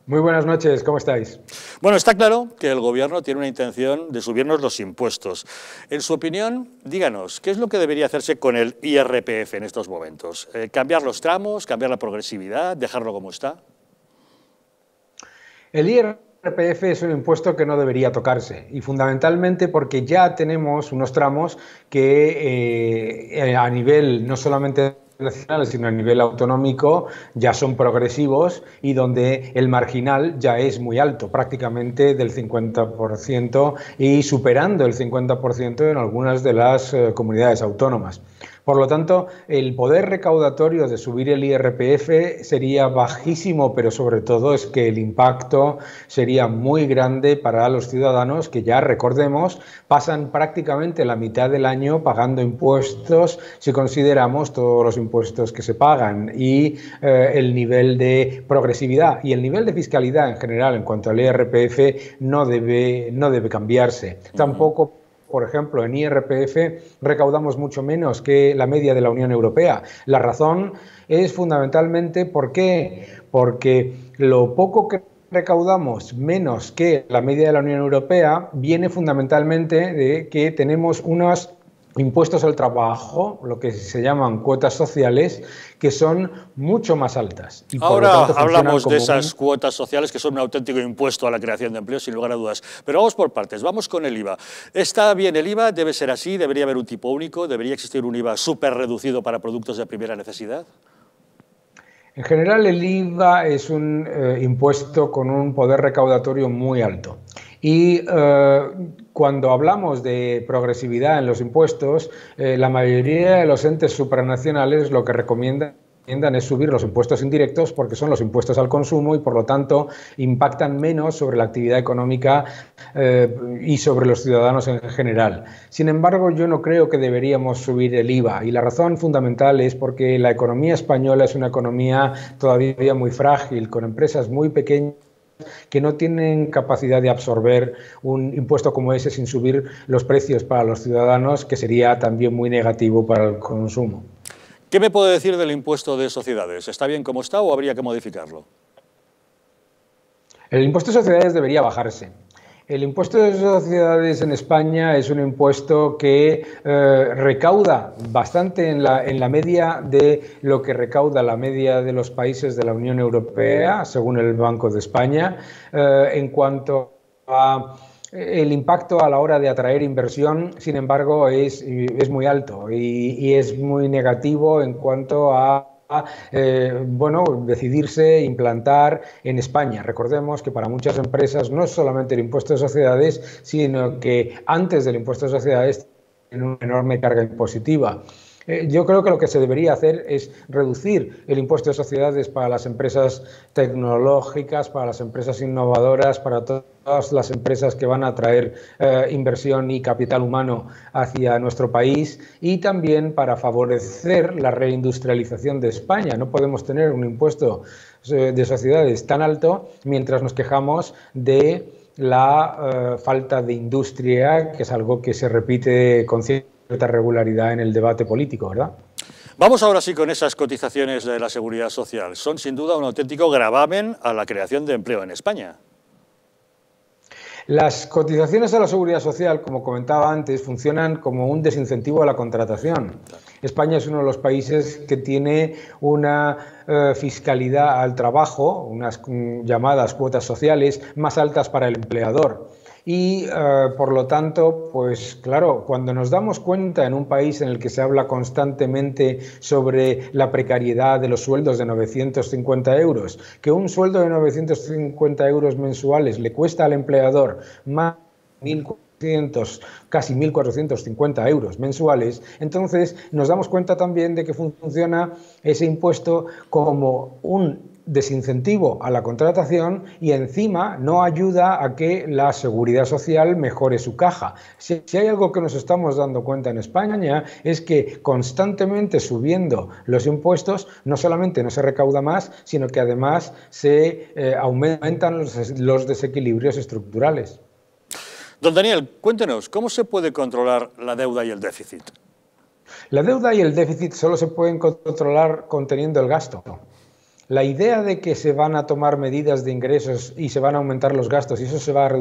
Muy buenas noches, ¿cómo estáis? Bueno, está claro que el Gobierno tiene una intención de subirnos los impuestos. En su opinión, díganos, ¿qué es lo que debería hacerse con el IRPF en estos momentos? ¿Cambiar los tramos, cambiar la progresividad, dejarlo como está? El IRPF es un impuesto que no debería tocarse y fundamentalmente porque ya tenemos unos tramos que a nivel no solamente nacional, sino a nivel autonómico, ya son progresivos y donde el marginal ya es muy alto, prácticamente del 50% y superando el 50% en algunas de las comunidades autónomas. Por lo tanto, el poder recaudatorio de subir el IRPF sería bajísimo, pero sobre todo es que el impacto sería muy grande para los ciudadanos que ya, recordemos, pasan prácticamente la mitad del año pagando impuestos si consideramos todos los impuestos que se pagan y el nivel de progresividad y el nivel de fiscalidad en general en cuanto al IRPF no debe cambiarse. Tampoco, por ejemplo, en IRPF recaudamos mucho menos que la media de la Unión Europea. La razón es fundamentalmente porque lo poco que recaudamos menos que la media de la Unión Europea viene fundamentalmente de que tenemos unos impuestos al trabajo, lo que se llaman cuotas sociales, que son mucho más altas. Y por lo Ahora tanto funcionan hablamos de como esas cuotas sociales que son un auténtico impuesto a la creación de empleo, sin lugar a dudas. Pero vamos por partes, vamos con el IVA. ¿Está bien el IVA? ¿Debe ser así? ¿Debería haber un tipo único? ¿Debería existir un IVA súper reducido para productos de primera necesidad? En general, el IVA es un impuesto con un poder recaudatorio muy alto. Y cuando hablamos de progresividad en los impuestos, la mayoría de los entes supranacionales lo que recomiendan es subir los impuestos indirectos porque son los impuestos al consumo y por lo tanto impactan menos sobre la actividad económica y sobre los ciudadanos en general. Sin embargo, yo no creo que deberíamos subir el IVA y la razón fundamental es porque la economía española es una economía todavía muy frágil, con empresas muy pequeñas que no tienen capacidad de absorber un impuesto como ese sin subir los precios para los ciudadanos, que sería también muy negativo para el consumo. ¿Qué me puede decir del impuesto de sociedades? ¿Está bien como está o habría que modificarlo? El impuesto de sociedades debería bajarse. El impuesto de sociedades en España es un impuesto que recauda bastante en la media de lo que recauda la media de los países de la Unión Europea, según el Banco de España, en cuanto a el impacto a la hora de atraer inversión, sin embargo, es muy alto y es muy negativo en cuanto a decidirse implantar en España. Recordemos que para muchas empresas no es solamente el impuesto de sociedades, sino que antes del impuesto de sociedades tienen una enorme carga impositiva. Yo creo que lo que se debería hacer es reducir el impuesto de sociedades para las empresas tecnológicas, para las empresas innovadoras, para todas las empresas que van a traer inversión y capital humano hacia nuestro país y también para favorecer la reindustrialización de España. No podemos tener un impuesto de sociedades tan alto mientras nos quejamos de la falta de industria, que es algo que se repite con cierta regularidad en el debate político, ¿verdad? Vamos ahora sí con esas cotizaciones de la Seguridad Social. Son sin duda un auténtico gravamen a la creación de empleo en España. Las cotizaciones a la Seguridad Social, como comentaba antes, funcionan como un desincentivo a la contratación. España es uno de los países que tiene una fiscalidad al trabajo, unas llamadas cuotas sociales más altas para el empleador. Y por lo tanto, pues claro, cuando nos damos cuenta en un país en el que se habla constantemente sobre la precariedad de los sueldos de 950 euros, que un sueldo de 950 euros mensuales le cuesta al empleador más de 1.400, casi 1.450 euros mensuales, entonces nos damos cuenta también de que funciona ese impuesto como un desincentivo a la contratación y encima no ayuda a que la seguridad social mejore su caja. Si hay algo que nos estamos dando cuenta en España es que constantemente subiendo los impuestos no solamente no se recauda más, sino que además se aumentan los desequilibrios estructurales. Don Daniel, cuéntenos, ¿cómo se puede controlar la deuda y el déficit? La deuda y el déficit solo se pueden controlar conteniendo el gasto. La idea de que se van a tomar medidas de ingresos y se van a aumentar los gastos y eso se va a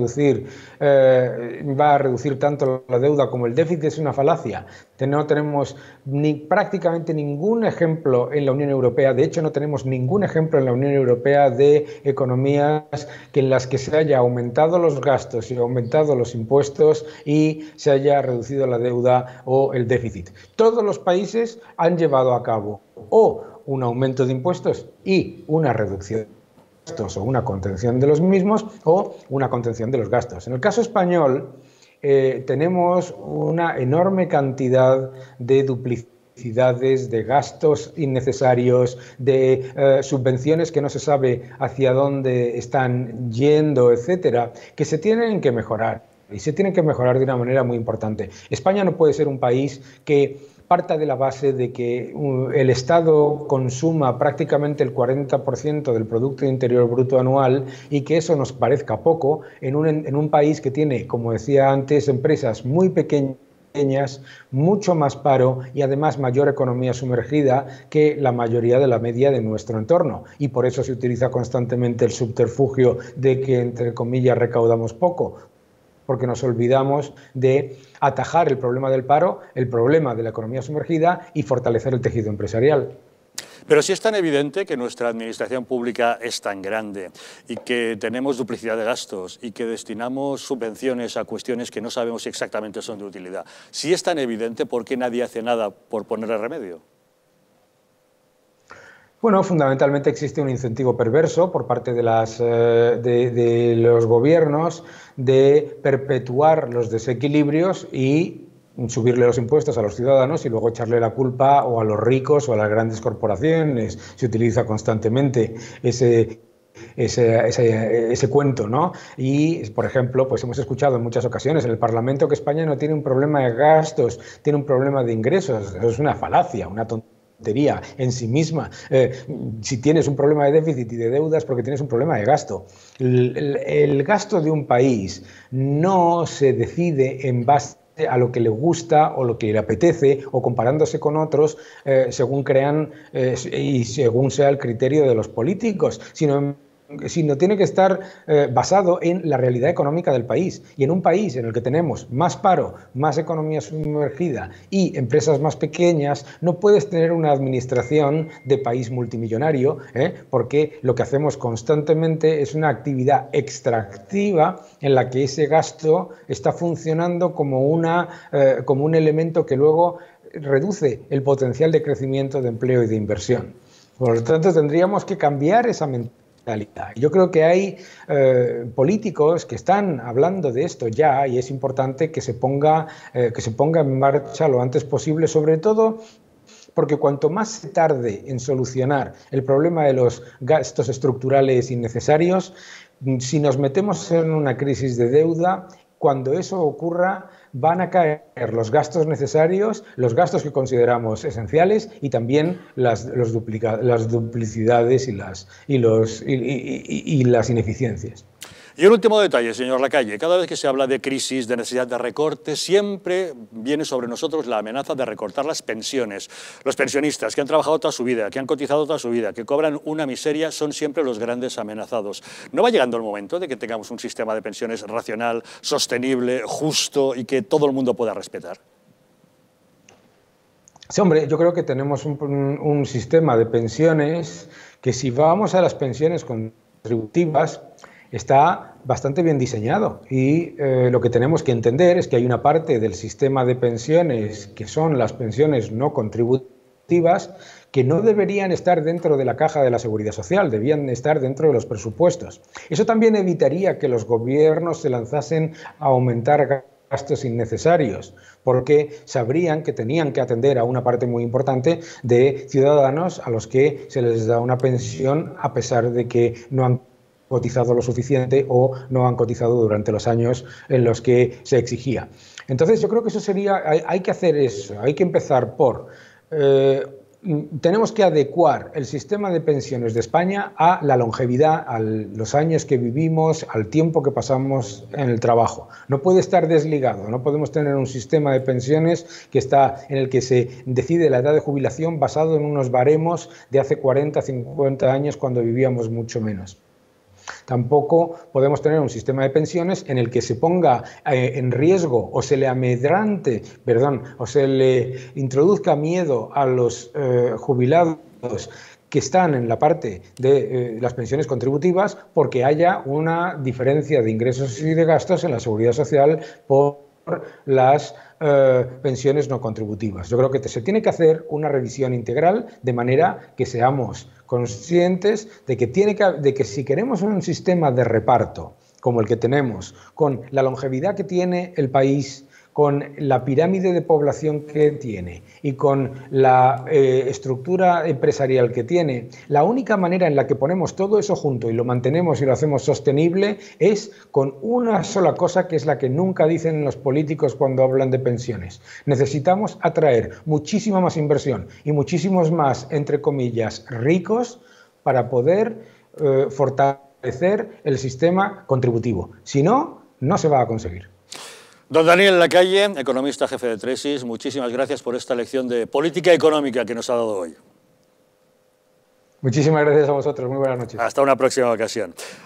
reducir tanto la deuda como el déficit es una falacia. No tenemos prácticamente ningún ejemplo en la Unión Europea, de hecho no tenemos ningún ejemplo en la Unión Europea de economías en las que se haya aumentado los gastos y aumentado los impuestos y se haya reducido la deuda o el déficit. Todos los países han llevado a cabo o un aumento de impuestos y una reducción de gastos o una contención de los mismos o una contención de los gastos. En el caso español tenemos una enorme cantidad de duplicidades, de gastos innecesarios, de subvenciones que no se sabe hacia dónde están yendo, etcétera, que se tienen que mejorar y se tienen que mejorar de una manera muy importante. España no puede ser un país que parta de la base de que el Estado consuma prácticamente el 40% del Producto Interior Bruto anual y que eso nos parezca poco en un país que tiene, como decía antes, empresas muy pequeñas, mucho más paro y además mayor economía sumergida que la mayoría de la media de nuestro entorno. Y por eso se utiliza constantemente el subterfugio de que, entre comillas, recaudamos poco, porque nos olvidamos de atajar el problema del paro, el problema de la economía sumergida y fortalecer el tejido empresarial. Pero si es tan evidente que nuestra administración pública es tan grande y que tenemos duplicidad de gastos y que destinamos subvenciones a cuestiones que no sabemos si exactamente son de utilidad, si es tan evidente, ¿por qué nadie hace nada por ponerle remedio? Bueno, fundamentalmente existe un incentivo perverso por parte de los gobiernos de perpetuar los desequilibrios y subirle los impuestos a los ciudadanos y luego echarle la culpa o a los ricos o a las grandes corporaciones. Se utiliza constantemente ese cuento, ¿no? Y, por ejemplo, pues hemos escuchado en muchas ocasiones en el Parlamento que España no tiene un problema de gastos, tiene un problema de ingresos. Eso es una falacia, una tontería en sí misma. Si tienes un problema de déficit y de deudas porque tienes un problema de gasto. El gasto de un país no se decide en base a lo que le gusta o lo que le apetece o comparándose con otros según crean y según sea el criterio de los políticos, sino tiene que estar basado en la realidad económica del país. Y en un país en el que tenemos más paro, más economía sumergida y empresas más pequeñas, no puedes tener una administración de país multimillonario, porque lo que hacemos constantemente es una actividad extractiva en la que ese gasto está funcionando como un elemento que luego reduce el potencial de crecimiento, de empleo y de inversión. Por lo tanto, tendríamos que cambiar esa mentalidad. Yo creo que hay políticos que están hablando de esto ya y es importante que se ponga en marcha lo antes posible, sobre todo porque cuanto más se tarde en solucionar el problema de los gastos estructurales innecesarios, si nos metemos en una crisis de deuda, cuando eso ocurra, van a caer los gastos necesarios, los gastos que consideramos esenciales y también las duplicidades y las ineficiencias. Y un último detalle, señor Lacalle. Cada vez que se habla de crisis, de necesidad de recorte, siempre viene sobre nosotros la amenaza de recortar las pensiones. Los pensionistas que han trabajado toda su vida, que han cotizado toda su vida, que cobran una miseria, son siempre los grandes amenazados. ¿No va llegando el momento de que tengamos un sistema de pensiones racional, sostenible, justo y que todo el mundo pueda respetar? Sí, hombre, yo creo que tenemos un sistema de pensiones que, si vamos a las pensiones contributivas, está bastante bien diseñado y lo que tenemos que entender es que hay una parte del sistema de pensiones que son las pensiones no contributivas que no deberían estar dentro de la caja de la Seguridad Social, debían estar dentro de los presupuestos. Eso también evitaría que los gobiernos se lanzasen a aumentar gastos innecesarios, porque sabrían que tenían que atender a una parte muy importante de ciudadanos a los que se les da una pensión a pesar de que no han cotizado lo suficiente o no han cotizado durante los años en los que se exigía. Entonces yo creo que eso sería, hay que hacer eso, hay que empezar por tenemos que adecuar el sistema de pensiones de España a la longevidad, a los años que vivimos, al tiempo que pasamos en el trabajo. No puede estar desligado, no podemos tener un sistema de pensiones en el que se decide la edad de jubilación basado en unos baremos de hace 40, 50 años cuando vivíamos mucho menos. Tampoco podemos tener un sistema de pensiones en el que se ponga en riesgo o se le amedrante, o se le introduzca miedo a los jubilados que están en la parte de las pensiones contributivas porque haya una diferencia de ingresos y de gastos en la seguridad social por las pensiones no contributivas. Yo creo que se tiene que hacer una revisión integral de manera que seamos conscientes de que si queremos un sistema de reparto como el que tenemos, con la longevidad que tiene el país, con la pirámide de población que tiene y con la estructura empresarial que tiene, la única manera en la que ponemos todo eso junto y lo mantenemos y lo hacemos sostenible es con una sola cosa, que es la que nunca dicen los políticos cuando hablan de pensiones. Necesitamos atraer muchísima más inversión y muchísimos más, entre comillas, ricos para poder fortalecer el sistema contributivo. Si no, no se va a conseguir. Don Daniel Lacalle, economista jefe de Tresis, muchísimas gracias por esta lección de política económica que nos ha dado hoy. Muchísimas gracias a vosotros, muy buenas noches. Hasta una próxima ocasión.